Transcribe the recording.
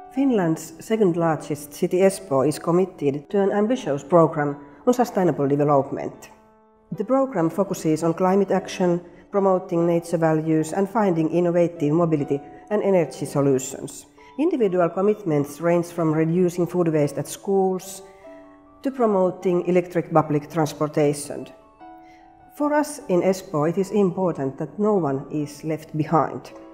Finland's second largest city, Espoo, is committed to an ambitious program on sustainable development. The program focuses on climate action, promoting nature values and finding innovative mobility and energy solutions. Individual commitments range from reducing food waste at schools to promoting electric public transportation. For us in Espoo, it is important that no one is left behind.